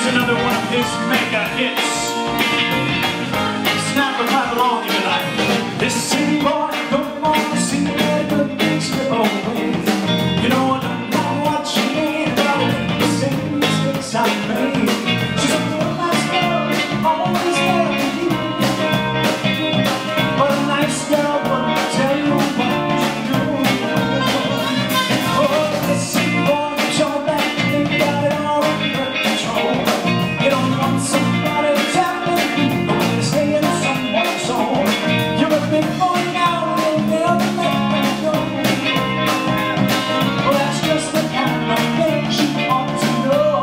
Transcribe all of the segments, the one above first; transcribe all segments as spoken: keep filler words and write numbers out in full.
Here's another one of his mega hits. Snap or clap along if you like. This city boy don't want to see that good things slip away. You know I don't know what she made about it. The same mistakes I made. She's a real nice girl, always there for you. But a nice girl wouldn't tell you what to do. Oh, this city boy, show that they got it all under control. You don't want somebody to tell you, but when they stay in someone's soul, you're a big boy now and they'll never let me go. Well, that's just the kind of thing she ought to know.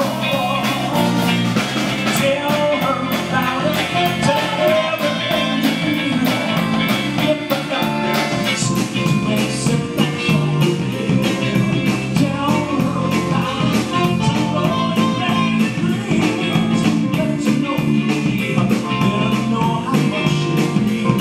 Tell her about it, tell her everything you feel. If the doctor's to make some natural feel. Tell her about it, tell her it made it please. Let you know you let her know how much you feel.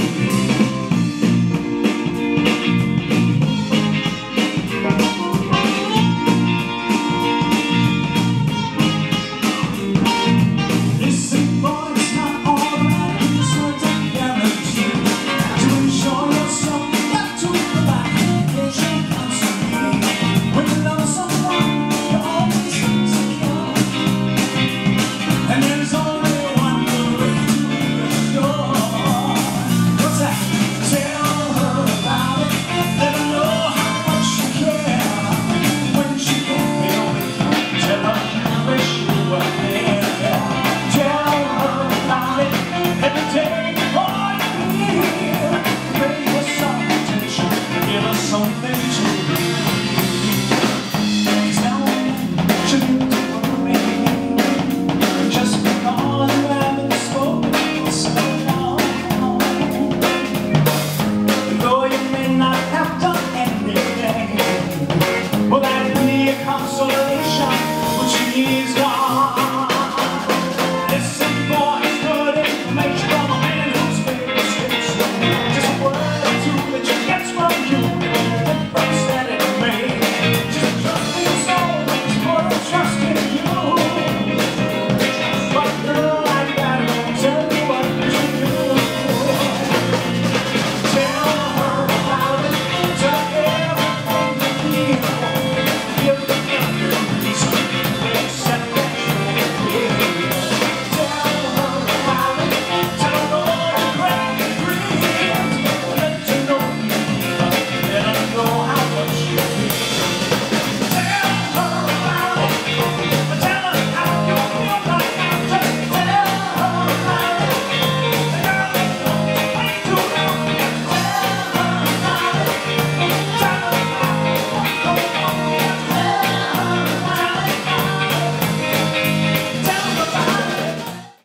Listen, boy, it's not alright. This one's a guarantee. To enjoy yourself, you got to provide occasion constantly. When you love someone, you're always insecure. And there's only one way to go. What's that? Tell her about it. Let her know how much you care. When she can't feel it, tell her you wish you were there. Tell her about it every day before you leave. Pay her some attention, give her something to read. Tell her she needs to worry, just because you haven't spoken for so long. Though you may not have done anything, well, that'd be a consolation when she needs